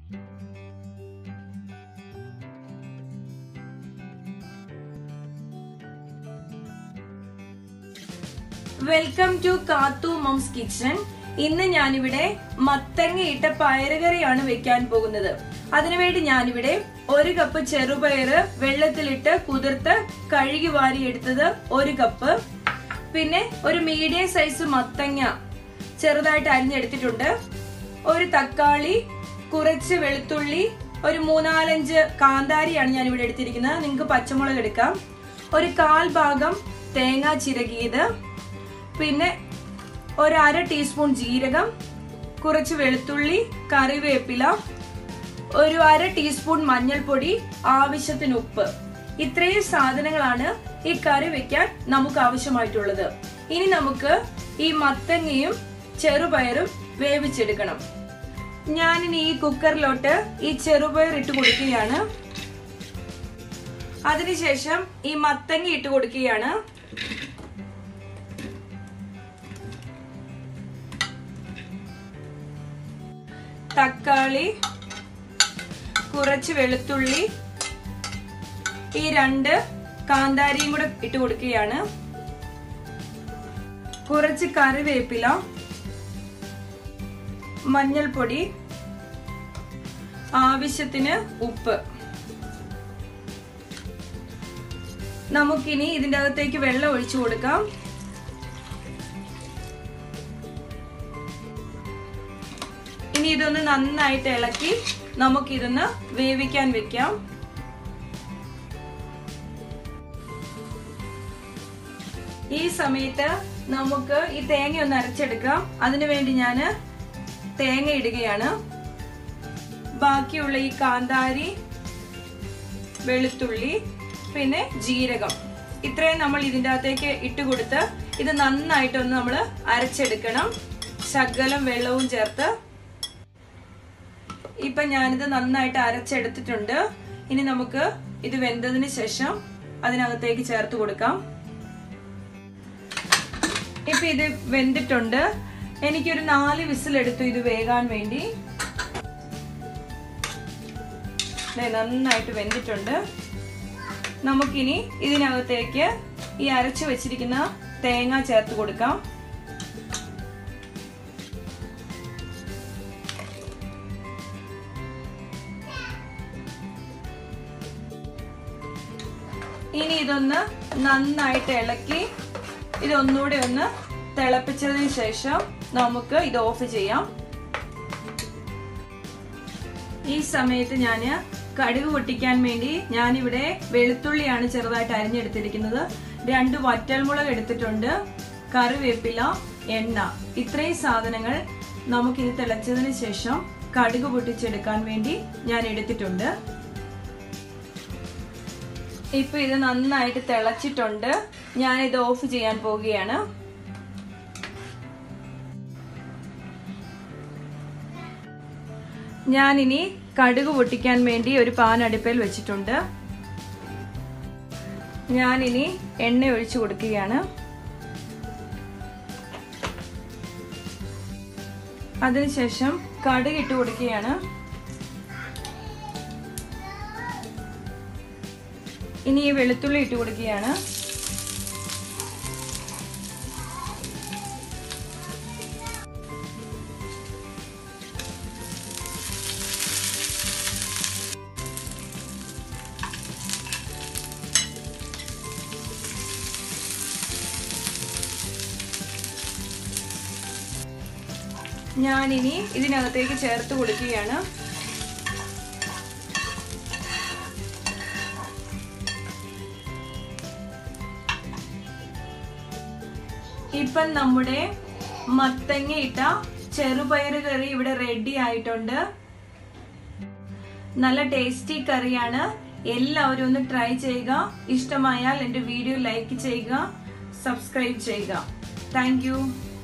Welcome to Kathu mum's kitchen. ഇന്ന് ഞാനിവിടെ മത്തങ്ങയിട്ട പയറുകറിയാണ് വെക്കാൻ പോകുന്നത്. അതിനുവേണ്ടി ഞാനിവിടെ 1 കപ്പ് ചെറുപയറ് വെള്ളത്തിലിട്ട് കുതിർത്ത് കഴുകി വാരി എടുത്തത് 1 കപ്പ്. പിന്നെ ഒരു മീഡിയം സൈസ് മത്തങ്ങ ചെറുതായിട്ട് അരിഞ്ഞെടുത്തിട്ടുണ്ട്. ഒരു തക്കാളി, കുറച്ച് വെളുത്തുള്ളി, ഒരു 3-4 കാന്താരിയാണ് ഞാൻ ഇവിടെ എടുത്തിരിക്കുന്നത്. നിങ്ങൾക്ക് പച്ചമുളക് എടുക്കാം. ഒരു 1/4 ഭാഗം തേങ്ങ ചിരകിയത്, പിന്നെ ഒരു 1/2 ടീസ്പൂൺ ജീരകം, കുറച്ച് വെളുത്തുള്ളി, കറിവേപ്പില, ഒരു 1/2 ടീസ്പൂൺ മഞ്ഞൾപ്പൊടി, ആവശ്യത്തിന് ഉപ്പ്. ഇത്രയും സാധനങ്ങളാണ് ഈ കറി വെക്കാൻ നമുക്ക് ആവശ്യമായിട്ടുള്ളത്. ഇനി നമുക്ക് ഈ മത്തങ്ങയും ചെറുപയറും വേവിച്ചെടുക്കണം. ഞാനിനി ഈ കുക്കറിലോട്ട് ഈ ചെറുപയർ ഇട്ട് കൊടുക്കുകയാണ്. അതിനുശേഷം ഈ മത്തങ്ങ ഇട്ട് കൊടുക്കുകയാണ്. തക്കാളി, കുറച്ച് വെളുത്തുള്ളി, ഈ 2 കാന്താരിയും കൂടെ ഇട്ട് കൊടുക്കുകയാണ്. കുറച്ച് കറിവേപ്പില, മഞ്ഞൾപ്പൊടി, ആവശ്യത്തിന് ഉപ്പ്. നമുക്കിനി ഇതിന്റെ അകത്തേക്ക് വെള്ളം ഒഴിച്ചു കൊടുക്കാം. ഇനി ഇതൊന്ന് നന്നായിട്ട് ഇളക്കി നമുക്കിതൊന്ന് വേവിക്കാൻ വെക്കാം. ഈ സമയത്ത് നമുക്ക് ഈ തേങ്ങ ഒന്ന് അരച്ചെടുക്കാം. അതിനുവേണ്ടി ഞാൻ തേങ്ങ ഇടുകയാണ്. ബാക്കിയുള്ള ഈ കാന്താരി, വെളുത്തുള്ളി, പിന്നെ ജീരകം, ഇത്രയും നമ്മൾ ഇതിൻ്റെ അകത്തേക്ക് ഇട്ടുകൊടുത്ത് ഇത് നന്നായിട്ടൊന്ന് നമ്മൾ അരച്ചെടുക്കണം, ശകലം വെള്ളവും ചേർത്ത്. ഇപ്പൊ ഞാനിത് നന്നായിട്ട് അരച്ചെടുത്തിട്ടുണ്ട്. ഇനി നമുക്ക് ഇത് വെന്തതിന് ശേഷം അതിനകത്തേക്ക് ചേർത്ത് കൊടുക്കാം. ഇപ്പൊ ഇത് വെന്തിട്ടുണ്ട്. എനിക്കൊരു 4 വിസിലെടുത്തു ഇത് വേകാൻ വേണ്ടി. നന്നായിട്ട് വെന്തിട്ടുണ്ട്. നമുക്കിനി ഇതിനകത്തേക്ക് ഈ അരച്ചു വെച്ചിരിക്കുന്ന തേങ്ങ ചേർത്ത് കൊടുക്കാം. ഇനി ഇതൊന്ന് നന്നായിട്ട് ഇളക്കി ഇതൊന്നുകൂടെ ഒന്ന് തിളപ്പിച്ചതിന് ശേഷം നമുക്ക് ഇത് ഓഫ് ചെയ്യാം. ഈ സമയത്ത് ഞാൻ കടുക് പൊട്ടിക്കാൻ വേണ്ടി ഞാനിവിടെ വെളുത്തുള്ളിയാണ് ചെറുതായിട്ട് അരിഞ്ഞെടുത്തിരിക്കുന്നത്. 2 വറ്റൽമുളക് എടുത്തിട്ടുണ്ട്, കറിവേപ്പില, എണ്ണ. ഇത്രയും സാധനങ്ങൾ നമുക്കിത് തിളച്ചതിന് ശേഷം കടുക് പൊട്ടിച്ചെടുക്കാൻ വേണ്ടി ഞാൻ എടുത്തിട്ടുണ്ട്. ഇപ്പൊ ഇത് നന്നായിട്ട് തിളച്ചിട്ടുണ്ട്. ഞാനിത് ഓഫ് ചെയ്യാൻ പോവുകയാണ്. ഞാനിനി കടുക് പൊട്ടിക്കാൻ വേണ്ടി ഒരു പാൻ അടുപ്പിൽ വെച്ചിട്ടുണ്ട്. ഞാനിനി എണ്ണ ഒഴിച്ചു കൊടുക്കുകയാണ്. അതിനുശേഷം കടുക് ഇട്ട് കൊടുക്കുകയാണ്. ഇനി ഈ വെളുത്തുള്ളി ഇട്ട് കൊടുക്കുകയാണ്. ഞാനിനി ഇതിനകത്തേക്ക് ചേർത്ത് കൊടുക്കുകയാണ്. ഇപ്പം നമ്മുടെ മത്തങ്ങ ഇട്ട ചെറുപയറ് കറി ഇവിടെ റെഡി ആയിട്ടുണ്ട്. നല്ല ടേസ്റ്റി കറിയാണ്. എല്ലാവരും ഒന്ന് ട്രൈ ചെയ്യുക. ഇഷ്ടമായാൽ എൻ്റെ വീഡിയോ ലൈക്ക് ചെയ്യുക, സബ്സ്ക്രൈബ് ചെയ്യുക. Thank U.